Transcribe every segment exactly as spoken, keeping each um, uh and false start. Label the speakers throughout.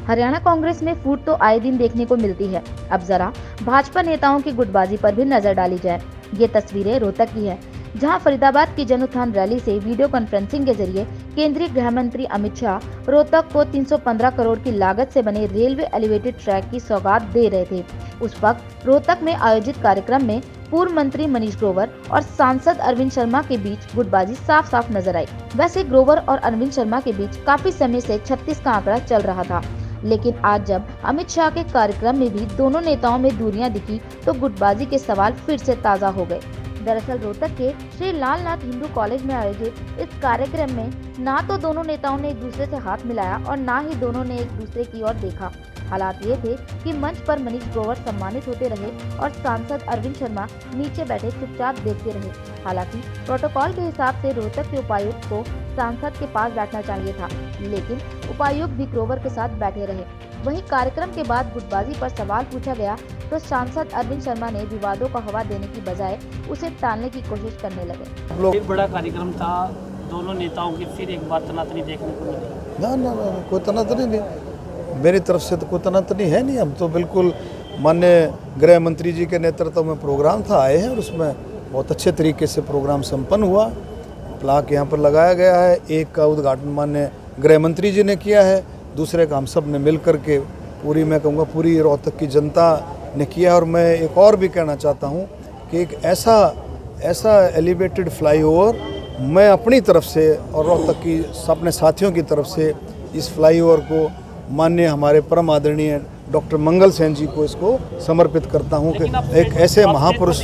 Speaker 1: हरियाणा कांग्रेस में फूट तो आए दिन देखने को मिलती है। अब जरा भाजपा नेताओं की गुटबाजी पर भी नजर डाली जाए। ये तस्वीरें रोहतक की है, जहां फरीदाबाद की जन उत्थान रैली से वीडियो कॉन्फ्रेंसिंग के जरिए केंद्रीय गृह मंत्री अमित शाह रोहतक को तीन सौ पंद्रह करोड़ की लागत से बने रेलवे एलिवेटेड ट्रैक की सौगात दे रहे थे। उस वक्त रोहतक में आयोजित कार्यक्रम में पूर्व मंत्री मनीष ग्रोवर और सांसद अरविंद शर्मा के बीच गुटबाजी साफ साफ नजर आई। वैसे ग्रोवर और अरविंद शर्मा के बीच काफी समय से छत्तीस का आंकड़ा चल रहा था, लेकिन आज जब अमित शाह के कार्यक्रम में भी दोनों नेताओं में दूरियां दिखी तो गुटबाजी के सवाल फिर से ताज़ा हो गए। दरअसल रोहतक के श्री लालनाथ हिंदू कॉलेज में आयोजित इस कार्यक्रम में ना तो दोनों नेताओं ने एक दूसरे से हाथ मिलाया और ना ही दोनों ने एक दूसरे की ओर देखा। हालात ये थे कि मंच पर मनीष ग्रोवर सम्मानित होते रहे और सांसद अरविंद शर्मा नीचे बैठे चुपचाप देखते रहे। हालांकि प्रोटोकॉल के हिसाब से रोहतक के उपायुक्त को सांसद के पास बैठना चाहिए था, लेकिन उपायुक्त भी ग्रोवर के साथ बैठे रहे। वहीं कार्यक्रम के बाद गुटबाजी पर सवाल पूछा गया तो सांसद अरविंद शर्मा ने विवादों को हवा देने की बजाय उसे टालने की कोशिश करने लगे।
Speaker 2: एक बड़ा कार्यक्रम था, दोनों नेताओं की फिर एक बार तनातनी देखने को मिली।
Speaker 3: ना ना ना कोई तनातनी नहीं, मेरी तरफ से तो कोई तनातनी है नहीं। हम तो बिल्कुल माननीय गृह मंत्री जी के नेतृत्व में प्रोग्राम था, आए हैं और उसमें बहुत अच्छे तरीके से प्रोग्राम संपन्न हुआ। प्लाक यहाँ पर लगाया गया है। एक का उद्घाटन माननीय गृह मंत्री जी ने किया है, दूसरे का हम सब ने मिल कर के पूरी मैं कहूँगा पूरी रोहतक की जनता ने किया। और मैं एक और भी कहना चाहता हूँ कि एक ऐसा ऐसा एलिवेटेड फ्लाईओवर मैं अपनी तरफ से और रोहतक की अपने साथियों की तरफ से इस फ्लाईओवर को माननीय हमारे परम आदरणीय डॉक्टर मंगल सेन जी को इसको समर्पित करता हूं कि एक ऐसे महापुरुष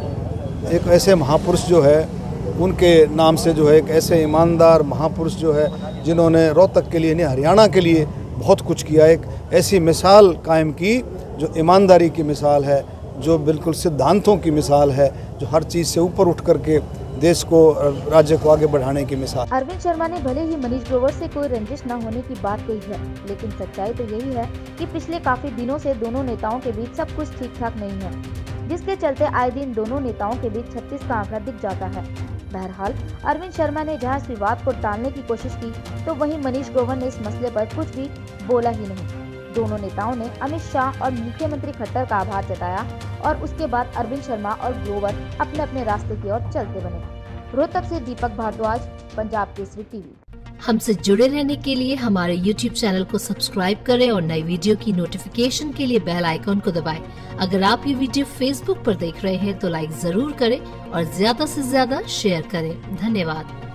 Speaker 3: एक ऐसे महापुरुष जो है उनके नाम से जो है एक ऐसे ईमानदार महापुरुष जो है जिन्होंने रोहतक के लिए नहीं हरियाणा के लिए बहुत कुछ किया, एक ऐसी मिसाल कायम की जो ईमानदारी की मिसाल है, जो बिल्कुल सिद्धांतों की मिसाल है, जो हर चीज़ से ऊपर उठ करके देश को राज्य को आगे बढ़ाने की मिसाल।
Speaker 1: अरविंद शर्मा ने भले ही मनीष ग्रोवर से कोई रंजिश न होने की बात कही है, लेकिन सच्चाई तो यही है कि पिछले काफी दिनों से दोनों नेताओं के बीच सब कुछ ठीक ठाक नहीं है, जिसके चलते आए दिन दोनों नेताओं के बीच छत्तीस का आंकड़ा दिख जाता है। बहरहाल अरविंद शर्मा ने जहां इस विवाद को टालने की कोशिश की तो वहीं मनीष ग्रोवर ने इस मसले पर कुछ भी बोला ही नहीं। दोनों नेताओं ने अमित शाह और मुख्यमंत्री खट्टर का आभार जताया और उसके बाद अरविंद शर्मा और ग्रोवर अपने अपने रास्ते की ओर चलते बने। रोहतक से दीपक भारद्वाज, पंजाब केसरी टीवी।
Speaker 4: हमसे जुड़े रहने के लिए हमारे यूट्यूब चैनल को सब्सक्राइब करें और नई वीडियो की नोटिफिकेशन के लिए बेल आइकॉन को दबाएं। अगर आप ये वीडियो फेसबुक पर देख रहे हैं तो लाइक जरूर करें और ज्यादा से ज्यादा शेयर करें। धन्यवाद।